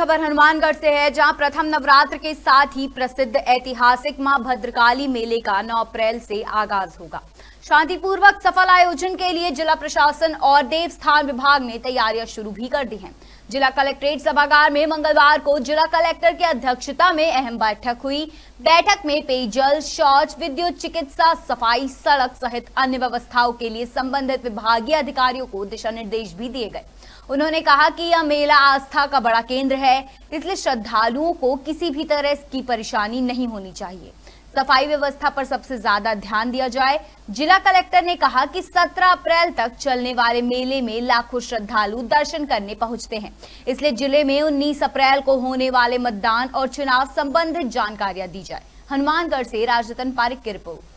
खबर हनुमानगढ़ से है, जहां प्रथम नवरात्र के साथ ही प्रसिद्ध ऐतिहासिक मां भद्रकाली मेले का 9 अप्रैल से आगाज होगा। शांतिपूर्वक सफल आयोजन के लिए जिला प्रशासन और देवस्थान विभाग ने तैयारियां शुरू भी कर दी हैं। जिला कलेक्ट्रेट सभागार में मंगलवार को जिला कलेक्टर की अध्यक्षता में अहम बैठक हुई। बैठक में पेयजल, शौच, विद्युत, चिकित्सा, सफाई, सड़क सहित अन्य व्यवस्थाओं के लिए संबंधित विभागीय अधिकारियों को दिशा निर्देश भी दिए गए। उन्होंने कहा कि यह मेला आस्था का बड़ा केंद्र है, इसलिए श्रद्धालुओं को किसी भी तरह की परेशानी नहीं होनी चाहिए। सफाई व्यवस्था पर सबसे ज्यादा ध्यान दिया जाए। जिला कलेक्टर ने कहा कि 17 अप्रैल तक चलने वाले मेले में लाखों श्रद्धालु दर्शन करने पहुंचते हैं, इसलिए जिले में 19 अप्रैल को होने वाले मतदान और चुनाव संबंधित जानकारियां दी जाए। हनुमानगढ़ से राजरतन पारिक की रिपोर्ट।